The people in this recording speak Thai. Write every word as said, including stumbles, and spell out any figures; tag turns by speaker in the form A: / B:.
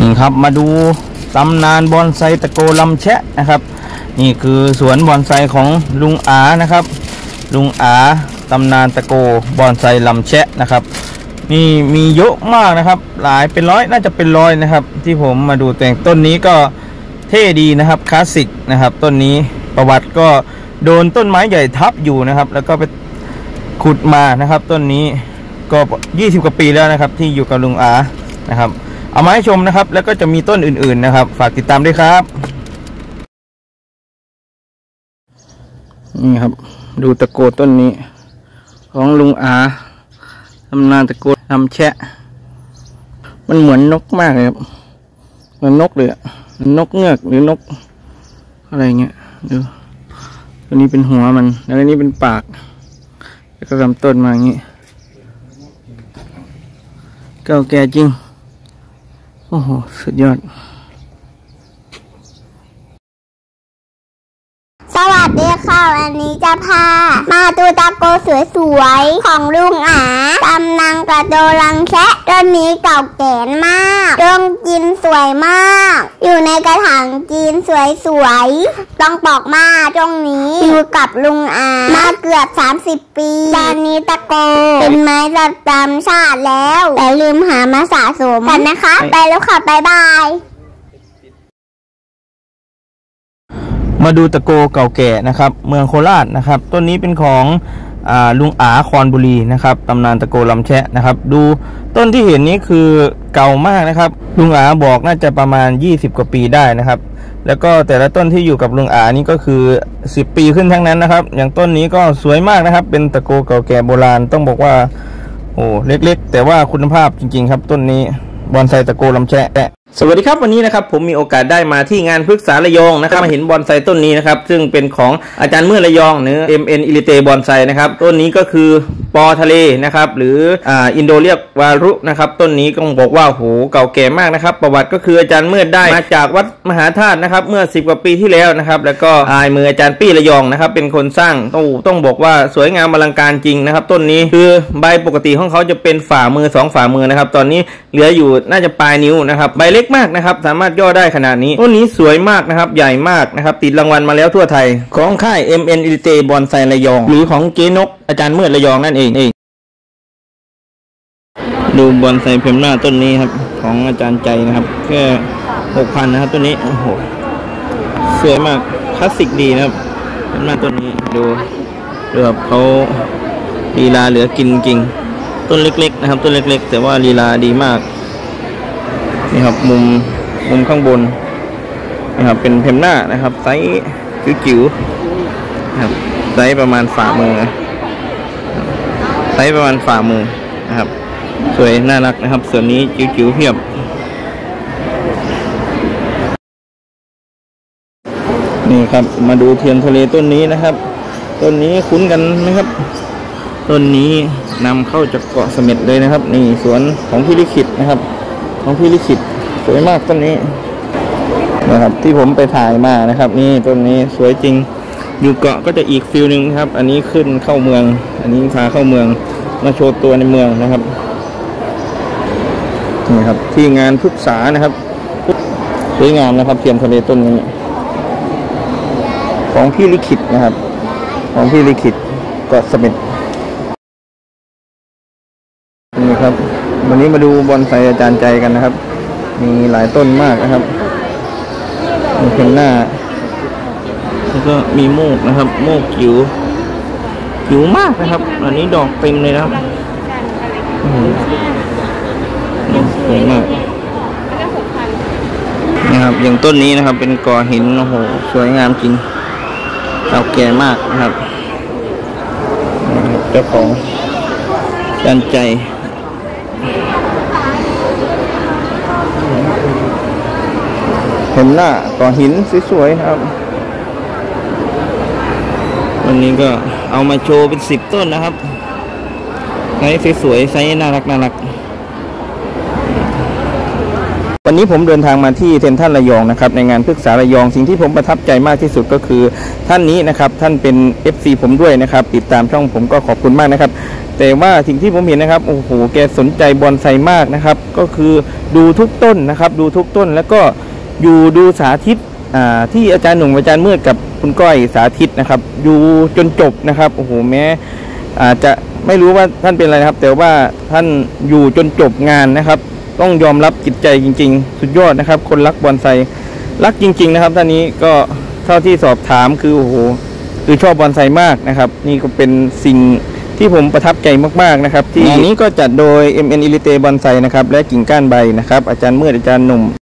A: นี่ครับมาดูตำนานบอนไซตะโกลำแชะนะครับนี่คือสวนบอนไซของลุงอานะครับลุงอาตำนานตะโกบอนไซลำแชะนะครับนี่มีเยอะมากนะครับหลายเป็นร้อยน่าจะเป็นร้อยนะครับที่ผมมาดูแต่งต้นนี้ก็เท่ดีนะครับคลาสสิกนะครับต้นนี้ประวัติก็โดนต้นไม้ใหญ่ทับอยู่นะครับแล้วก็ไปขุดมานะครับต้นนี้ก็ยี่สิบกว่าปีแล้วนะครับที่อยู่กับลุงอานะครับเอามาให้ชมนะครับแล้วก็จะมีต้นอื่นๆนะครับฝากติดตามด้วยครับนี่ครับดูตะโกต้นนี้ของลุงอาตำนานตะโกลำแชะมันเหมือนนกมากเลยครับเหมือนนกเลยนกเงือกหรือนกอะไรเงี้ยดูตัวนี้เป็นหัวมันแล้วอันนี้เป็นปากแล้วก็ลำต้นมาอย่างนี้เก่าแก่จริงโอ้โหสุดยอด
B: สวัสดีค่ะวันนี้จะพามาดูตะโกสวยๆของลุงอาตำนานกระโดลังแคะต้นนี้เก่าแก่มากต้นจีนสวยมากอยู่ในกระถางจีนสวยๆต้องบอกมาตรงนี้อยู่กับลุงอามาเกือบสามสิบปีตอนนี้ตะโกเป็นไม้ประจำชาติแล้วแต่ลืมหามาสะสมกันนะคะไปแล้วค่ะบ๊ายบาย
A: มาดูตะโกเก่าแก่นะครับเมืองโคราชนะครับต้นนี้เป็นของอ่าลุงอาคอนบุรีนะครับตำนานตะโกลำแชะนะครับดูต้นที่เห็นนี้คือเก่ามากนะครับลุงอาบอกน่าจะประมาณยี่สิบกว่าปีได้นะครับแล้วก็แต่ละต้นที่อยู่กับลุงอานี่ก็คือสิบปีขึ้นทั้งนั้นนะครับอย่างต้นนี้ก็สวยมากนะครับเป็นตะโกเก่าแก่โบราณต้องบอกว่าโอ้เล็กๆแต่ว่าคุณภาพจริงๆครับต้นนี้บอนไซตะโกลำแชะสวัสดีครับวันนี้นะครับผมมีโอกาสได้มาที่งานพฤกษาระยองนะครับมาเห็นบอนไซต้นนี้นะครับซึ่งเป็นของอาจารย์เมื่อระยองเนื้อ เอ็ม เอ็น อิริเตบอนไซนะครับต้นนี้ก็คือปอทะเลนะครับหรืออ่าอินโดเรียกวารุนะครับต้นนี้ต้องบอกว่าโหเก่าแก่มากนะครับประวัติก็คืออาจารย์เมื่อได้มาจากวัดมหาธาตุนะครับเมื่อสิบกว่าปีที่แล้วนะครับแล้วก็อายมืออาจารย์ปี้ระยองนะครับเป็นคนสร้างต้องต้องบอกว่าสวยงามอลังการจริงนะครับต้นนี้คือใบปกติของเขาจะเป็นฝ่ามือสองฝ่ามือนะครับตอนนี้เหลืออยู่น่าจะปลายนิ้วนะครับใบเล็กมากนะครับสามารถย่อได้ขนาดนี้ต้นนี้สวยมากนะครับใหญ่มากนะครับติดรางวัลมาแล้วทั่วไทยของค่าย เอ็ม เอ็น อิริเตบอนไซระยองหรือของเจนกอาจารย์เมื่อระยองนั่นเองดูบอนไซเพมหน้าต้นนี้ครับของอาจารย์ใจนะครับแค่หกพันนะครับต้นนี้โอ้โหสวยมากคลาสสิกดีนะครับเพมหน้าต้นนี้ดูดูครับเขาลีลาเหลือกินจริงต้นเล็กๆนะครับต้นเล็กๆแต่ว่าลีลาดีมากนี่ครับมุมมุมข้างบนนะครับเป็นเพมหน้านะครับไซส์จิ๋วๆนะครับไซส์ประมาณฝ่ามือไซส์ประมาณฝ่ามือนะครับสวยน่ารักนะครับส่วนนี้จิ๋วๆเพียบนี่ครับมาดูเทียนทะเลต้นนี้นะครับต้นนี้คุ้นกันไหมครับต้นนี้นำเข้าจากเกาะเสม็ดเลยนะครับนี่สวนของพี่ลิขิตนะครับของพี่ลิขิตสวยมากต้นนี้นะครับที่ผมไปถ่ายมานะครับนี่ต้นนี้สวยจริงอยู่เกาะก็จะอีกฟิลนึงครับอันนี้ขึ้นเข้าเมืองอันนี้พาเข้าเมืองมาโชว์ตัวในเมืองนะครับนี่ครับที่งานพฤกษานะครับสวยงามนะครับเทียนทะเลต้นนี้ของพี่ลิขิตนะครับของพี่ลิขิตเกาะเสม็ดนี่ครับวันนี้มาดูบอนไซอาจารย์ใจกันนะครับมีหลายต้นมากนะครับมีเพนหน้าแล้วก็มีโมกนะครับโมกจิ๋วจิ๋วมากนะครับอันนี้ดอกเต็มเลยนะครับสวยมากนะครับอย่างต้นนี้นะครับเป็นกอหินโอ้โหสวยงามจริงเก่าแก่มากนะครับเจ้าของด้านใจเห็นหน้าก่อหินสวยๆครับวันนี้ก็เอามาโชว์เป็นสิบต้นนะครับไซส์สวยๆไซส์น่ารักน่ารักวันนี้ผมเดินทางมาที่เซ็นทรัลระยองนะครับในงานพฤกษาระยองสิ่งที่ผมประทับใจมากที่สุดก็คือท่านนี้นะครับท่านเป็น เอฟ ซี ผมด้วยนะครับติดตามช่องผมก็ขอบคุณมากนะครับแต่ว่าสิ่งที่ผมเห็นนะครับโอ้โหแกสนใจบอนไซมากนะครับก็คือดูทุกต้นนะครับดูทุกต้นแล้วก็อยู่ดูสาธิตที่อาจารย์หนุ่มอาจารย์มืดกับคุณก้อยสาธิตนะครับอยู่จนจบนะครับโอ้โหแม้อาจจะไม่รู้ว่าท่านเป็นอะไรครับแต่ว่าท่านอยู่จนจบงานนะครับต้องยอมรับจิตใจจริงๆสุดยอดนะครับคนรักบอนไซรักจริงๆนะครับท่านนี้ก็เท่าที่สอบถามคือโอ้โหคือชอบบอนไซมากนะครับนี่ก็เป็นสิ่งที่ผมประทับใจมากๆนะครับที่งานนี้ก็จัดโดย เอ็ม เอ็น Elite Bonsai นะครับและกิ่งก้านใบนะครับอาจารย์มืดอาจารย์หนุ่ม